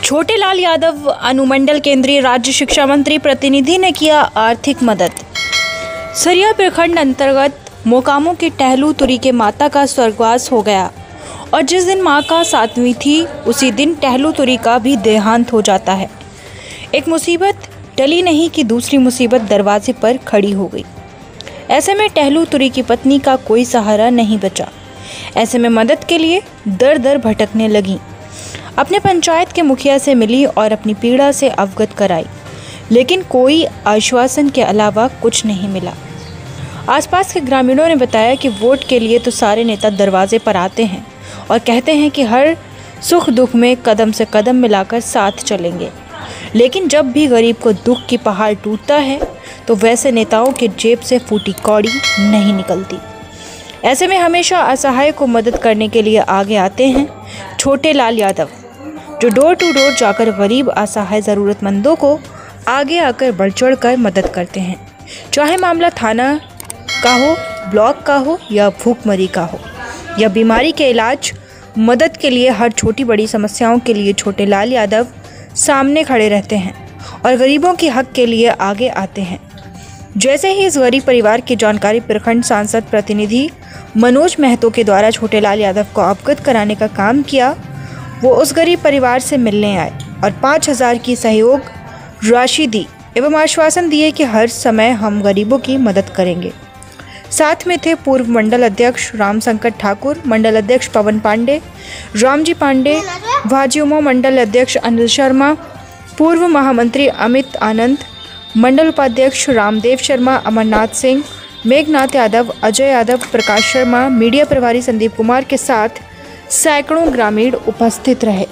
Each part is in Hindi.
छोटेलाल यादव अनुमंडल केंद्रीय राज्य शिक्षा मंत्री प्रतिनिधि ने किया आर्थिक मदद। सरिया प्रखंड अंतर्गत मोकामों के टहलू तुरी के माता का स्वर्गवास हो गया और जिस दिन मां का 7वीं थी उसी दिन टहलू तुरी का भी देहांत हो जाता है। एक मुसीबत टली नहीं कि दूसरी मुसीबत दरवाजे पर खड़ी हो गई। ऐसे में टहलू तुरी की पत्नी का कोई सहारा नहीं बचा। ऐसे में मदद के लिए दर दर भटकने लगी। अपने पंचायत के मुखिया से मिली और अपनी पीड़ा से अवगत कराई, लेकिन कोई आश्वासन के अलावा कुछ नहीं मिला। आसपास के ग्रामीणों ने बताया कि वोट के लिए तो सारे नेता दरवाजे पर आते हैं और कहते हैं कि हर सुख दुख में कदम से कदम मिलाकर साथ चलेंगे, लेकिन जब भी गरीब को दुख की पहाड़ टूटता है तो वैसे नेताओं के जेब से फूटी कौड़ी नहीं निकलती। ऐसे में हमेशा असहाय को मदद करने के लिए आगे आते हैं छोटेलाल यादव, जो डोर टू डोर जाकर गरीब असहाय ज़रूरतमंदों को आगे आकर बढ़ चढ़ कर मदद करते हैं। चाहे मामला थाना का हो, ब्लॉक का हो या भूखमरी का हो या बीमारी के इलाज, मदद के लिए हर छोटी बड़ी समस्याओं के लिए छोटेलाल यादव सामने खड़े रहते हैं और गरीबों के हक के लिए आगे आते हैं। जैसे ही इस गरीब परिवार की जानकारी प्रखंड सांसद प्रतिनिधि मनोज महतो के द्वारा छोटेलाल यादव को अवगत कराने का काम किया, वो उस गरीब परिवार से मिलने आए और 5,000 की सहयोग राशि दी एवं आश्वासन दिए कि हर समय हम गरीबों की मदद करेंगे। साथ में थे पूर्व मंडल अध्यक्ष राम संकट ठाकुर, मंडल अध्यक्ष पवन पांडे, रामजी पांडे, भाजीउमो मंडल अध्यक्ष अनिल शर्मा, पूर्व महामंत्री अमित आनंद, मंडल उपाध्यक्ष रामदेव शर्मा, अमरनाथ सिंह, मेघनाथ यादव, अजय यादव, प्रकाश शर्मा, मीडिया प्रभारी संदीप कुमार के साथ सैकड़ों ग्रामीण उपस्थित रहे।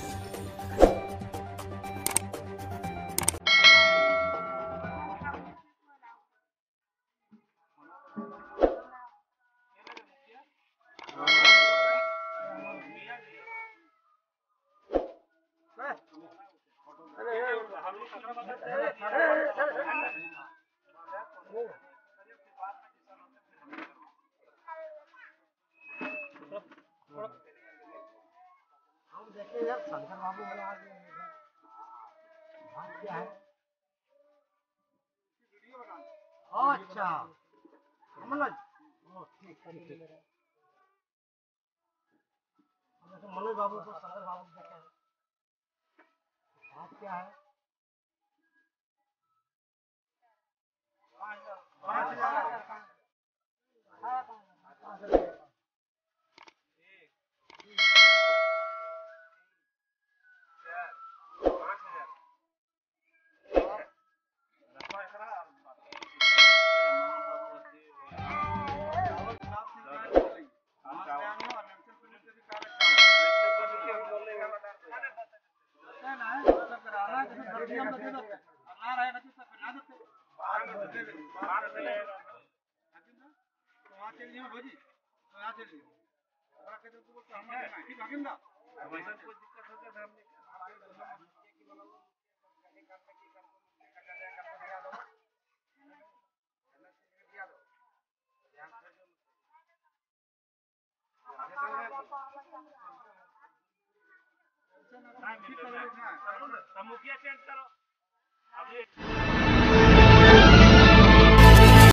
देखिए यार, शंकर बाबू वाला आ गया है। हाँ, क्या है? अच्छा, मनोज, ठीक ठीक। मनोज बाबू को शंकर बाबू देखे हैं। हाँ, क्या है? 5,000। मुखिया चेंज करो अभी।